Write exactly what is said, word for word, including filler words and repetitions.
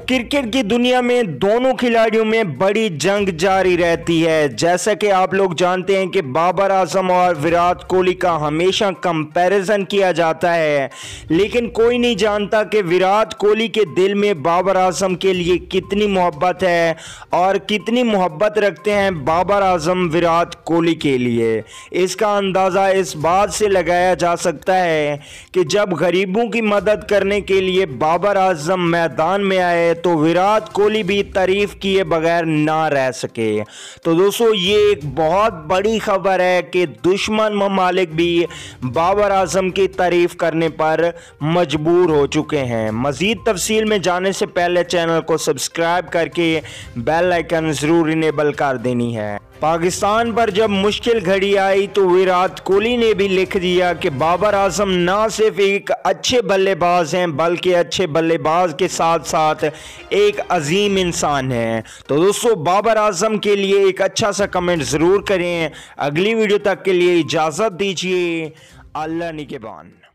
Cricket की दुनिया में दोनों खिलाड़ियों में बड़ी जंग जारी रहती है। जैसा कि आप लोग जानते हैं कि बाबर आजम और विराट कोहली का हमेशा कंपैरिजन किया जाता है, लेकिन कोई नहीं जानता कि विराट कोहली के दिल में बाबर आजम के लिए कितनी मोहब्बत है और कितनी मोहब्बत रखते हैं बाबर आजम विराट कोहली के लिए। इसका अंदाज़ा इस बात से लगाया जा सकता है कि जब गरीबों की मदद करने के लिए बाबर आजम मैदान में आए तो विराट कोहली भी तारीफ किए बगैर ना रह सके। तो दोस्तों, ये एक बहुत बड़ी खबर है कि दुश्मन ममालिक भी बाबर आजम की तारीफ करने पर मजबूर हो चुके हैं। मजीद तफसील में जाने से पहले चैनल को सब्सक्राइब करके बेल आइकन जरूर इनेबल कर देनी है। पाकिस्तान पर जब मुश्किल घड़ी आई तो विराट कोहली ने भी लिख दिया कि बाबर आजम ना सिर्फ एक अच्छे बल्लेबाज हैं बल्कि अच्छे बल्लेबाज के साथ साथ एक अजीम इंसान है। तो दोस्तों, बाबर आजम के लिए एक अच्छा सा कमेंट ज़रूर करें। अगली वीडियो तक के लिए इजाज़त दीजिए। अल्लाह निगहबान।